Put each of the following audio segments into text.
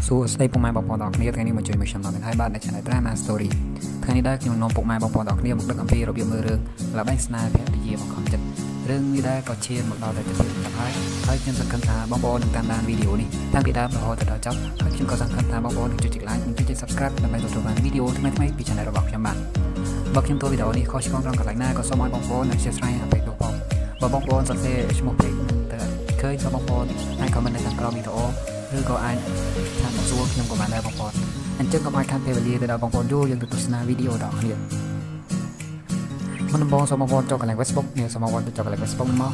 សួស្តីពុកម៉ែបងប្អូនទាំងអស់គ្នាថ្ងៃនេះមកជួយមកខ្ញុំដល់ហើយបាទនៅ Channel Drama Story ថ្ងៃនេះដែរខ្ញុំនាំពុកម៉ែបងប្អូនទាំងអស់គ្នាមកដឹកអំពីរបៀបមើលរឿងល្បែងស្នេហ៍ភរិយាបង្ខំចិត្តរឿងនេះដែរក៏ឈានមកដល់តែទី2ទៅហើយខ្ញុំសង្ឃឹមថាបងប្អូននឹងតាមដានវីដេអូនេះតាំងពីដើមរហូតដល់ចប់ហើយខ្ញុំក៏សង្ឃឹមថាបងប្អូននឹងជួយចុច like និងជួយចុច subscribe ដើម្បីទទួលបានវីដេអូថ្មីៗពី Channel របស់ខ្ញុំបាទបើខ្ញុំចូលវីដេអូនេះខុសឆ្គងត្រង់កន្លែងណាក៏សូមឲ្យបងប្អូននឹង share ឲ្យអបិទោសផងបើបងប្អូនសរសេរឈ្មោះពេកនឹងទៅឃើញសូមបងប្អូនអាច comment នៅខាងក្រោមវីដេអូឬក៏អាចថាមកសួរខ្ញុំក៏បានដែរបងប្អូនអញ្ចឹងកុំឲ្យខាត់ពេលវេលាទៅដល់បងប្អូនយូរយើងទៅទស្សនាវីដេអូដល់គ្នាមុនដំបូងសូមបងប្អូនចូលកន្លែង Facebook នេះសូមបងប្អូនទៅចូលកន្លែង Facebook មក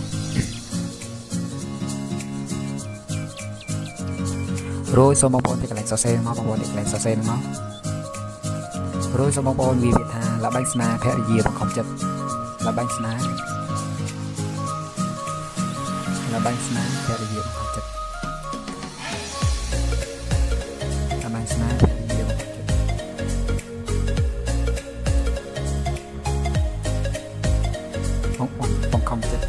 រួចសូមបងប្អូនទៅកន្លែងសរសេរមកបងប្អូនទៅកន្លែងសរសេរមករួចសូមបងប្អូនវាពាក្យថាល្បែងស្នេហ៍ភរិយាបង្ខំចិត្តល្បែងស្នេហ៍ភរិយាបង្ខំចិត្តល្បែងស្នេហ៍ភរិយាបង្ខំចិត្តបង្ខំចិត្ត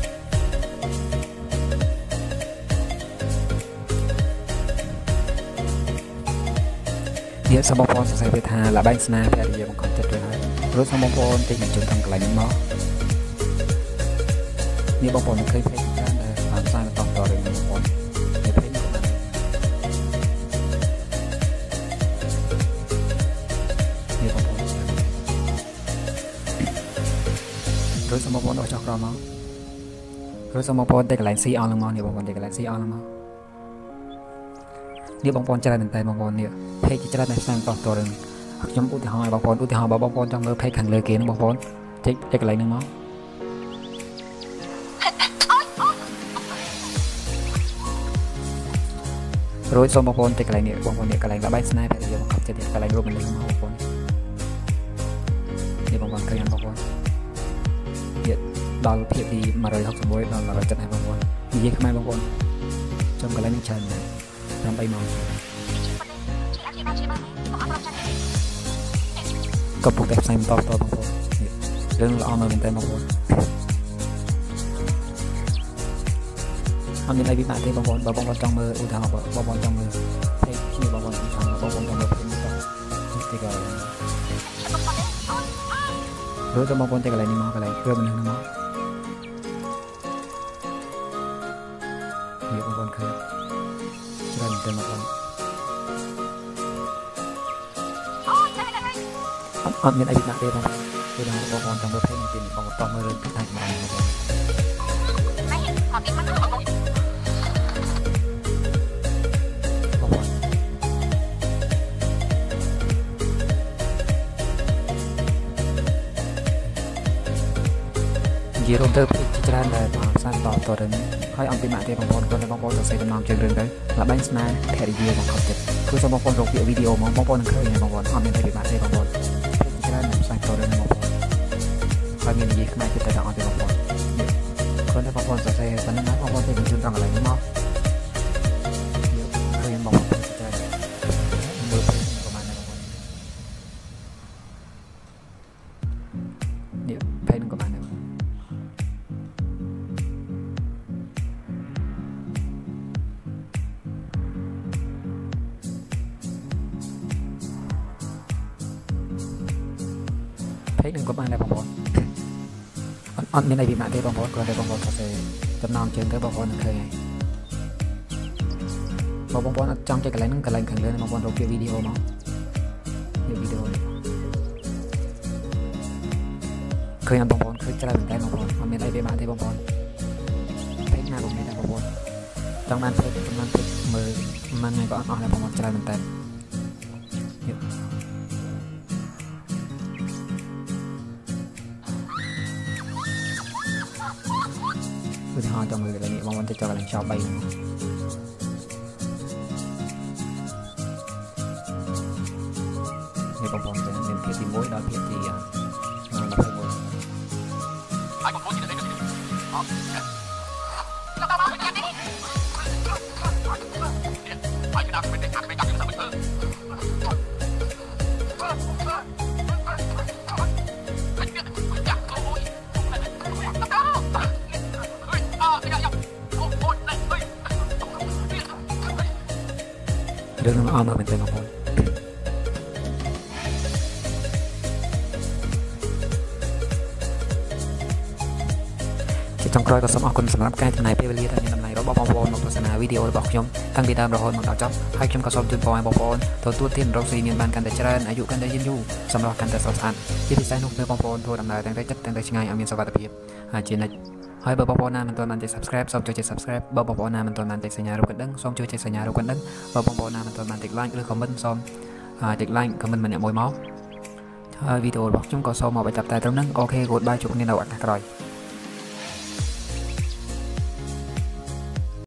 នេះសូមបងប្អូនសរសេរវាថាល្បែងស្នេហ៍ភរិយាបង្ខំចិត្តទៅហើយរួចសូមបងប្អូនតិចបញ្ចូលខាងកន្លែងនេះមកនេះបងប្អូនឃើញ page ច្រើនដែលបានផ្សាយបន្តដល់រឿងនេះបងប្អូននេះ page នេះក៏បាននេះបងប្អូនរួចសូមបងប្អូនដល់ចុះក្រោមមករួចសូមបងប្អូនទៅកន្លែង see all ឡើងមកនេះបងប្អូនទៅកន្លែង see all ឡើងមកនេះបងប្អូនច្រើនមែនតើបងប្អូននេះ page ច្រើនតែផ្សាយបន្តដល់រឿងខ្ញុំឧទាហរណ៍ឲ្យបងប្អូនឧទាហរណ៍បើបងប្អូនចង់មើល page ខាងលើគេនោះបងប្អូនចុចទៅកន្លែងហ្នឹងមករួចសូមបងប្អូនទៅកន្លែងនេះបងប្អូននេះកន្លែងល្បែងស្នេហ៍ភរិយាបង្ខំចិត្តកន្លែងរូបមិនលេងមកបងប្អូននេះបងប្អូនឃើញបងប្អូនទៀតដល់ភាពទី161ដល់170ហើយបងប្អូននិយាយខ្មែរបងប្អូនចំកន្លែងនេះច្រើនណាស់8ម៉ោងក៏ពុកតែផ្សាយបន្តបងប្អូនរឿងល្អមើលមែនតើបងប្អូនអត់មានអីពិបាកទេបងប្អូនបើបងប្អូនចង់មើលឧទាហរណ៍បងប្អូនចង់មើល page នេះបងប្អូនចង់មើល page នេះទៅទីក៏រួចបងប្អូនទៅកន្លែងនេះមកកន្លែងគ្រឿងនេះមកនេះបងប្អូនឃើញច្រើនមែនតើបងប្អូនអត់មានអីពិបាកទេបងប្អូនគឺថាបងប្អូនចង់មើល page នេះទីបងប្អូនតោះមើលរឿងពីខាងក្រៅបងប្អូននិយាយរួមទៅច្រើនដែលបានផ្សាយបន្តទៅនេះហើយអំពីម៉ាក់ទេបងប្អូនគាត់បងប្អូនសរសេរដំណងជើងរឿងទៅល្បែងស្នេហ៍ភរិយាបង្ខំចិត្តគឺសូមបងប្អូនរកវីដេអូមកបងប្អូននឹងឃើញបងប្អូនអត់មានអីពិបាកទេបងប្អូនច្រើនដែលផ្សាយបន្តទៅនេះបងប្អូនហើយមាននិយាយខ្មែរចិត្តតែអត់ទេបងប្អូនគាត់តែបងប្អូនសរសេរប៉ុណ្ណឹងណាបងប្អូនទៅបញ្ជូនត្រង់កន្លែងនេះមកឃើញបងប្អូនច្រើនមើលប្រហែលណាបងប្អូននេះភេទក៏បានដែរเพจนึงก็បានដែរបងប្អូនអត់មានអីពិបាកទេបងប្អូនគ្រាន់តែបងប្អូនសរសេរចំណងជើងទៅបងប្អូននឹងឃើញហើយបើបងប្អូនអត់ចង់ចុចកន្លែងហ្នឹងកន្លែងខាងលើបងប្អូនរកវីដេអូមកនេះវីដេអូនេះឃើញអត់បងប្អូនឃើញច្រើនមែនតើបងប្អូនអត់មានអីពិបាកទេបងប្អូនเพจណាក៏មានដែរបងប្អូនចង់បានเพจចំនួនเพจមើលមិនថ្ងៃក៏អត់អស់ដែរបងប្អូនច្រើនមែនតើឧទាហរណ៍ចង់មើលកន្លែងនេះបងប្អូនទៅចូលកន្លែង shop 3នេះបងប្អូនមានភាគទី1ដល់ភាគទី21ហើយបងប្អូនទៅនេះអត់ទៅដល់មកនេះហើយដាក់មិនដាក់មិនដាក់ខ្ញុំទៅរឿងនឹងអមមែនទេបងប្អូនចុងក្រោយក៏សូមអរគុណសម្រាប់ការចំណាយពេលវេលាដ៏មានតម្លៃរបស់បងប្អូនមកទស្សនាវីដេអូរបស់ខ្ញុំតាំងពីដើមរហូតមកដល់ចប់ហើយខ្ញុំក៏សូមជូនពរឲ្យបងប្អូនទទួលទានរកស៊ីមានបានកាន់តែច្រើនអាយុកាន់តែយឺនយូរសម្រាប់កាន់តែស្រស់ស្អាតជាពិសេសនោះគឺបងប្អូនធ្វើដំណើរទាំងទៅចិត្តទាំងទៅឆ្ងាយឲ្យមានសុវត្ថិភាពហើយជានិច្ចហើយបើបងប្អូនណាមិនទាន់បានចុច Subscribe សូមចូលចុច Subscribe បើបងប្អូនណាមិនទាន់បានចុចសញ្ញារូបកណ្ដឹងសូមជួយចុចសញ្ញារូបកណ្ដឹងបើបងប្អូនណាមិនទាន់បានចុច Like ឬ Comment សូមចុច Like Comment ម្នាក់មួយមកហើយវីដេអូរបស់ខ្ញុំក៏សូមមកបញ្ចប់តែត្រឹមហ្នឹងអូខេ Goodbye ជួបគ្នានៅឱកាសក្រោយ